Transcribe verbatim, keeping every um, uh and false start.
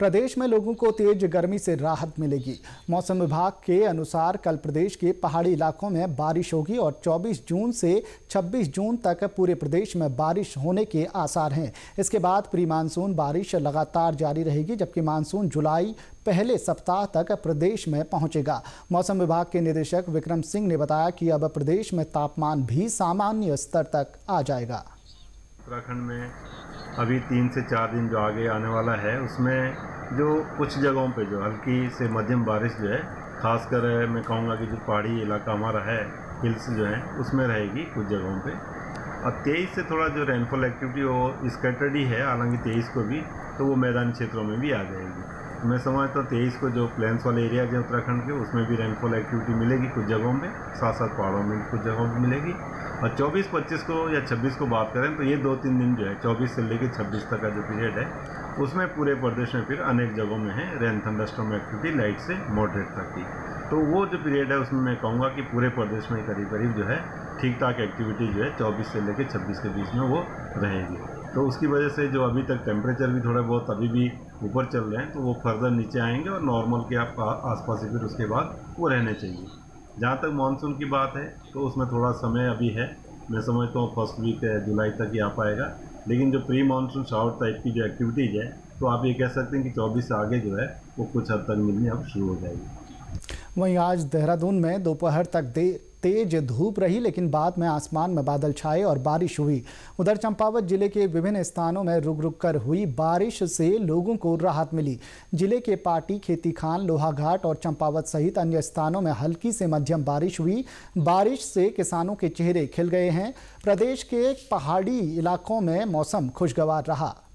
प्रदेश में लोगों को तेज गर्मी से राहत मिलेगी। मौसम विभाग के अनुसार कल प्रदेश के पहाड़ी इलाकों में बारिश होगी और चौबीस जून से छब्बीस जून तक पूरे प्रदेश में बारिश होने के आसार हैं। इसके बाद प्री मानसून बारिश लगातार जारी रहेगी, जबकि मानसून जुलाई पहले सप्ताह तक प्रदेश में पहुंचेगा। मौसम विभाग के निदेशक विक्रम सिंह ने बताया कि अब प्रदेश में तापमान भी सामान्य स्तर तक आ जाएगा। उत्तराखंड में अभी तीन से चार दिन जो आगे आने वाला है, उसमें जो कुछ जगहों पे जो हल्की से मध्यम बारिश जो है, खासकर मैं कहूँगा कि जो पहाड़ी इलाका हमारा है, हिल्स जो है, उसमें रहेगी कुछ जगहों पे। अब तेईस से थोड़ा जो रेनफॉल एक्टिविटी वो स्कैटर्ड ही है, हालांकि तेईस को भी तो वो मैदानी क्षेत्रों में भी आ जाएगी। मैं समझता हूँ तेईस को जो प्लेन्स वाले एरियाज हैं उत्तराखंड के, उसमें भी रेनफॉल एक्टिविटी मिलेगी कुछ जगहों में, साथ साथ पहाड़ों में कुछ जगहों में मिलेगी। और चौबीस पच्चीस को या छब्बीस को बात करें तो ये दो तीन दिन जो है, चौबीस से लेकर छब्बीस तक का जो पीरियड है, उसमें पूरे प्रदेश में फिर अनेक जगहों में है रेन थंडरस्टॉर्म एक्टिविटी लाइट से मॉडरेट तक की। तो वो जो पीरियड है उसमें मैं कहूँगा कि पूरे प्रदेश में करीब करीब जो है ठीक ठाक एक्टिविटी जो है चौबीस से लेकर छब्बीस के बीच में वो रहेगी। तो उसकी वजह से जो अभी तक टेम्परेचर भी थोड़ा बहुत अभी भी ऊपर चल रहे हैं, तो वो फर्दर नीचे आएंगे और नॉर्मल के आप आसपास ही फिर उसके बाद वो रहने चाहिए। जहाँ तक मानसून की बात है तो उसमें थोड़ा समय अभी है, मैं समझता हूँ फर्स्ट वीक जुलाई तक ही आ पाएगा। लेकिन जो प्री मानसून शावर टाइप की जो एक्टिविटीज़ है, तो आप ये कह सकते हैं कि चौबीस से आगे जो है वो कुछ हद तक मिलनी अब शुरू हो जाएगी। वहीं आज देहरादून में दोपहर तक दे तेज धूप रही, लेकिन बाद में आसमान में बादल छाए और बारिश हुई। उधर चंपावत जिले के विभिन्न स्थानों में रुक रुक कर हुई बारिश से लोगों को राहत मिली। जिले के पाटी, खेती खान, लोहाघाट और चंपावत सहित अन्य स्थानों में हल्की से मध्यम बारिश हुई। बारिश से किसानों के चेहरे खिल गए हैं। प्रदेश के पहाड़ी इलाकों में मौसम खुशगवार रहा।